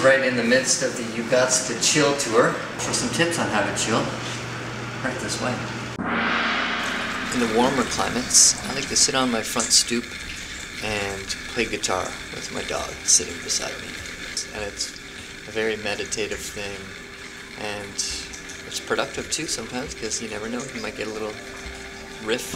right in the midst of the You Gots to Chill tour for some tips on how to chill right this way. In the warmer climates, I like to sit on my front stoop and play guitar with my dog sitting beside me. And it's a very meditative thing, and it's productive too sometimes, because you never know, you might get a little riff.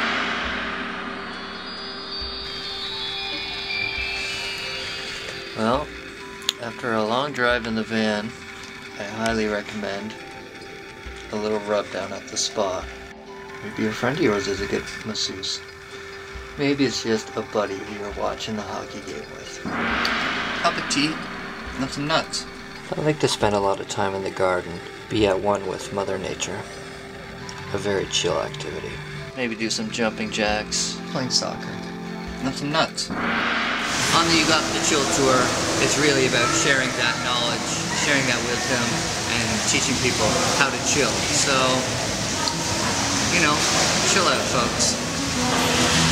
Well, after a long drive in the van, I highly recommend a little rub down at the spa. Maybe a friend of yours is a good masseuse. Maybe it's just a buddy who you're watching the hockey game with. Cup of tea, and some nuts. I like to spend a lot of time in the garden, be at one with Mother Nature. A very chill activity. Maybe do some jumping jacks, playing soccer, and some nuts. On the You Got to Chill tour, it's really about sharing that knowledge, sharing that wisdom, and teaching people how to chill. So, you know, chill out, folks.